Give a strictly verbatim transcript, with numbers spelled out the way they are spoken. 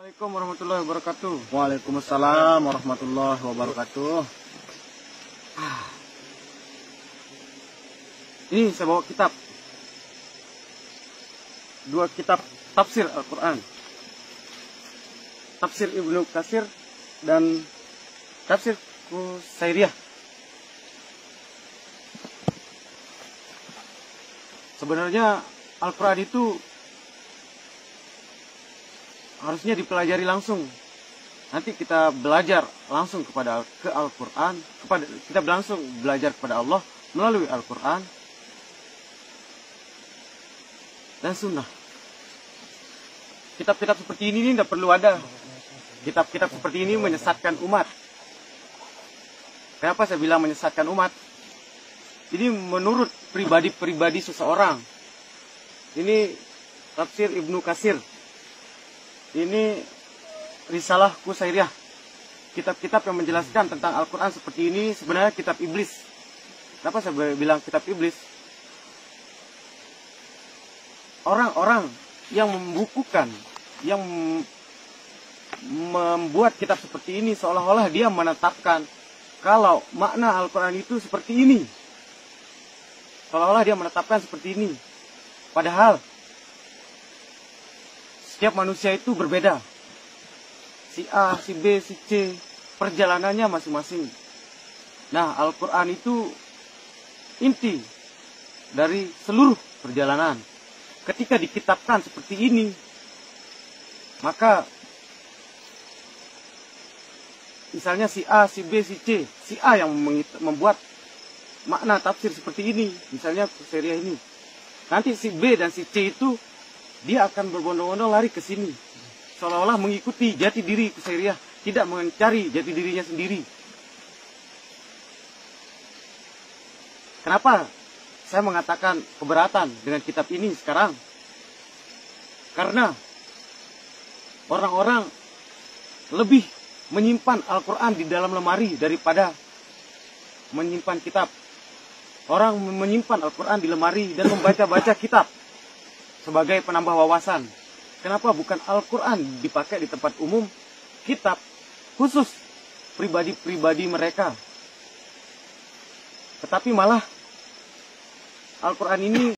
Assalamualaikum warahmatullahi wabarakatuh. Waalaikumsalam warahmatullahi wabarakatuh. Ini saya bawa kitab, dua kitab tafsir Al-Quran, tafsir Ibnu Katsir dan tafsir Qusairiyah. Sebenarnya Al-Quran itu harusnya dipelajari langsung. Nanti kita belajar langsung kepada ke Al-Quran, kepada kita langsung belajar kepada Allah melalui Al-Quran dan Sunnah. Kitab-kitab seperti ini tidak perlu ada. Kitab-kitab seperti ini menyesatkan umat. Kenapa saya bilang menyesatkan umat? Ini menurut pribadi-pribadi seseorang. Ini tafsir Ibnu Katsir. Ini Risalah Qusairiyah. Kitab-kitab yang menjelaskan tentang Al-Quran seperti ini sebenarnya kitab iblis. Kenapa saya bilang kitab iblis? Orang-orang yang membukukan, yang membuat kitab seperti ini seolah-olah dia menetapkan kalau makna Al-Quran itu seperti ini. Seolah-olah dia menetapkan seperti ini. Padahal setiap manusia itu berbeda. Si A, si B, si C, perjalanannya masing-masing. Nah, Al-Quran itu inti dari seluruh perjalanan. Ketika dikitabkan seperti ini, maka misalnya si A, si B, si C, si A yang membuat makna tafsir seperti ini, misalnya Qusairiyah ini. Nanti si B dan si C itu dia akan berbondong-bondong lari ke sini, seolah-olah mengikuti jati diri Qusairiyah, tidak mencari jati dirinya sendiri. Kenapa saya mengatakan keberatan dengan kitab ini sekarang? Karena orang-orang lebih menyimpan Al-Quran di dalam lemari daripada menyimpan kitab. Orang menyimpan Al-Quran di lemari dan membaca-baca kitab sebagai penambah wawasan. Kenapa bukan Al-Quran dipakai di tempat umum, kitab khusus pribadi-pribadi mereka? Tetapi malah Al-Quran ini